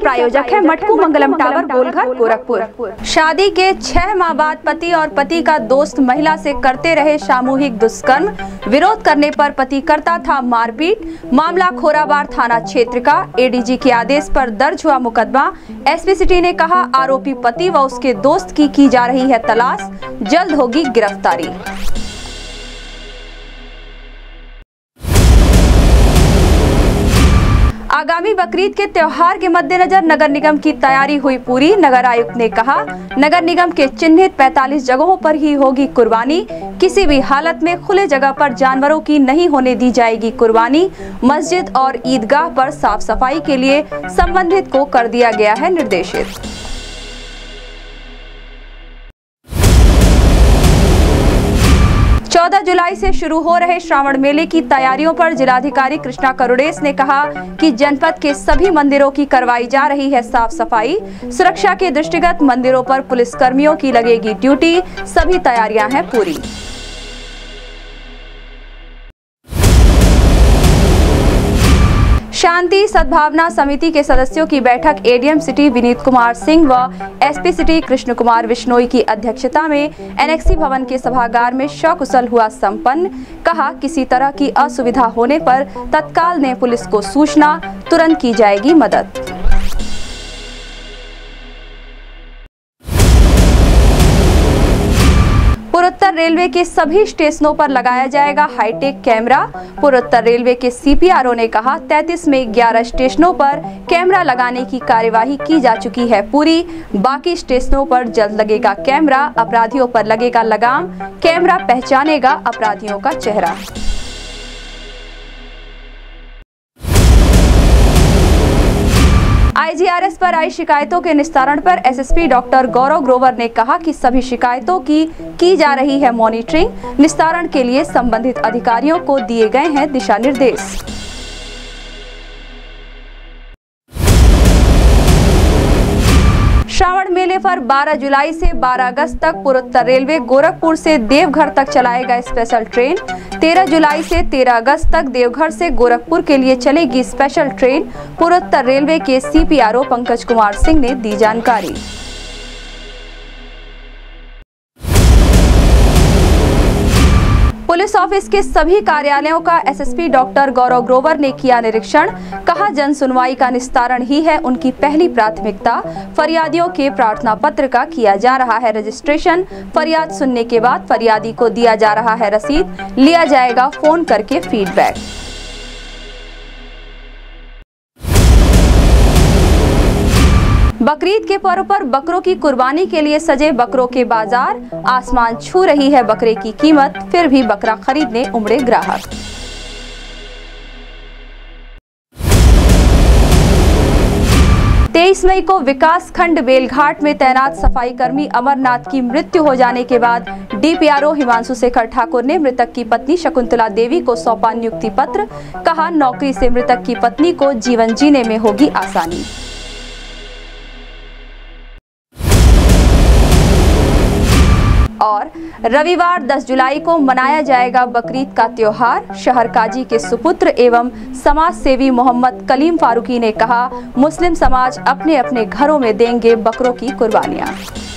प्रायोजक है मटकू मंगलम टावर गोलघर गोरखपुर। शादी के 6 माह बाद पति और पति का दोस्त महिला से करते रहे सामूहिक दुष्कर्म, विरोध करने पर पति करता था मारपीट। मामला खोराबार थाना क्षेत्र का। एडीजी के आदेश पर दर्ज हुआ मुकदमा। एसपी सिटी ने कहा, आरोपी पति व उसके दोस्त की जा रही है तलाश, जल्द होगी गिरफ्तारी। आगामी बकरीद के त्योहार के मद्देनजर नगर निगम की तैयारी हुई पूरी। नगर आयुक्त ने कहा, नगर निगम के चिन्हित 45 जगहों पर ही होगी कुर्बानी। किसी भी हालत में खुले जगह पर जानवरों की नहीं होने दी जाएगी कुर्बानी। मस्जिद और ईदगाह पर साफ सफाई के लिए संबंधित को कर दिया गया है निर्देशित। जुलाई से शुरू हो रहे श्रावण मेले की तैयारियों पर जिलाधिकारी कृष्णा करुड़ेस ने कहा कि जनपद के सभी मंदिरों की करवाई जा रही है साफ सफाई। सुरक्षा के दृष्टिगत मंदिरों पर पुलिस कर्मियों की लगेगी ड्यूटी। सभी तैयारियां हैं पूरी। शांति सद्भावना समिति के सदस्यों की बैठक एडीएम सिटी विनीत कुमार सिंह व एसपी सिटी कृष्ण कुमार बिश्नोई की अध्यक्षता में एनेक्सी भवन के सभागार में सकुशल हुआ संपन्न। कहा, किसी तरह की असुविधा होने पर तत्काल ने पुलिस को सूचना, तुरंत की जाएगी मदद। पूर्वोत्तर रेलवे के सभी स्टेशनों पर लगाया जाएगा हाईटेक कैमरा। पूर्वोत्तर रेलवे के सीपीआरओ ने कहा, 33 में 11 स्टेशनों पर कैमरा लगाने की कार्यवाही की जा चुकी है पूरी। बाकी स्टेशनों पर जल्द लगेगा कैमरा। अपराधियों पर लगेगा लगाम। कैमरा पहचानेगा अपराधियों का चेहरा। आईजीआरएस पर आई शिकायतों के निस्तारण पर एसएसपी डॉक्टर गौरव ग्रोवर ने कहा कि सभी शिकायतों की जा रही है मॉनिटरिंग। निस्तारण के लिए संबंधित अधिकारियों को दिए गए हैं दिशा निर्देश। श्रावण मेले पर 12 जुलाई से 12 अगस्त तक पूर्वोत्तर रेलवे गोरखपुर से देवघर तक चलाएगा स्पेशल ट्रेन। 13 जुलाई से 13 अगस्त तक देवघर से गोरखपुर के लिए चलेगी स्पेशल ट्रेन। पूर्वोत्तर रेलवे के सीपीआरओ पंकज कुमार सिंह ने दी जानकारी। पुलिस ऑफिस के सभी कार्यालयों का एसएसपी डॉक्टर गौरव ग्रोवर ने किया निरीक्षण। कहा, जन सुनवाई का निस्तारण ही है उनकी पहली प्राथमिकता। फरियादियों के प्रार्थना पत्र का किया जा रहा है रजिस्ट्रेशन। फरियाद सुनने के बाद फरियादी को दिया जा रहा है रसीद। लिया जाएगा फोन करके फीडबैक। बकरीद के पर्व पर बकरों की कुर्बानी के लिए सजे बकरों के बाजार। आसमान छू रही है बकरे की कीमत, फिर भी बकरा खरीदने उमड़े ग्राहक। मई को विकास खंड बेलघाट में तैनात सफाई कर्मी अमरनाथ की मृत्यु हो जाने के बाद डीपीआरओ हिमांशु शेखर ठाकुर ने मृतक की पत्नी शकुंतला देवी को सौंपा नियुक्ति पत्र। कहा, नौकरी से मृतक की पत्नी को जीवन जीने में होगी आसानी। और रविवार 10 जुलाई को मनाया जाएगा बकरीद का त्योहार। शहर काजी के सुपुत्र एवं समाज सेवी मोहम्मद कलीम फारूकी ने कहा, मुस्लिम समाज अपने अपने घरों में देंगे बकरों की कुर्बानियां।